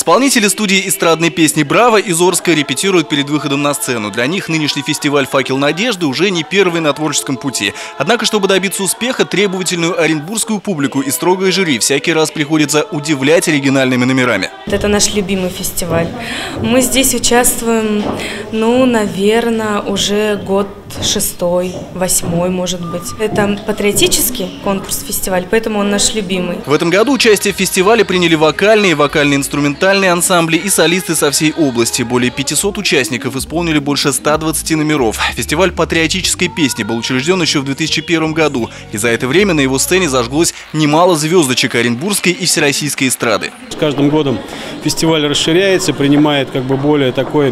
Исполнители студии эстрадной песни «Браво» из Орска репетируют перед выходом на сцену. Для них нынешний фестиваль «Факел надежды» уже не первый на творческом пути. Однако, чтобы добиться успеха, требовательную оренбургскую публику и строгое жюри всякий раз приходится удивлять оригинальными номерами. Это наш любимый фестиваль. Мы здесь участвуем, наверное, уже год 6-й, 8-й, может быть. Это патриотический конкурс-фестиваль, поэтому он наш любимый. В этом году участие в фестивале приняли вокальные, вокально-инструментальные ансамбли и солисты со всей области. Более 500 участников исполнили больше 120 номеров. Фестиваль патриотической песни был учрежден еще в 2001 году. И за это время на его сцене зажглось немало звездочек оренбургской и всероссийской эстрады. С каждым годом фестиваль расширяется, принимает более такой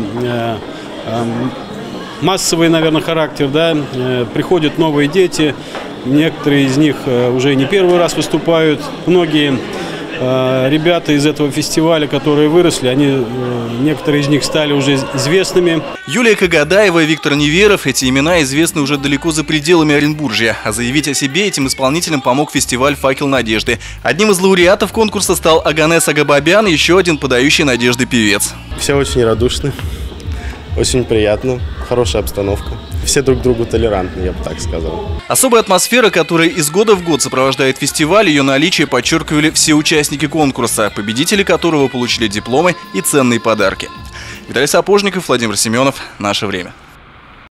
массовый, наверное, характер. Приходят новые дети, некоторые из них уже не первый раз выступают. Многие ребята из этого фестиваля, которые выросли, некоторые из них стали уже известными. Юлия Кагадаева и Виктор Неверов – эти имена известны уже далеко за пределами Оренбуржья. А заявить о себе этим исполнителям помог фестиваль «Факел надежды». Одним из лауреатов конкурса стал Аганес Агабабян, еще один подающий надежды певец. Все очень радушны, очень приятно, хорошая обстановка. Все друг другу толерантны, я бы так сказал. Особая атмосфера, которая из года в год сопровождает фестиваль, ее наличие подчеркивали все участники конкурса, победители которого получили дипломы и ценные подарки. Виталий Сапожников, Владимир Семенов. Наше время.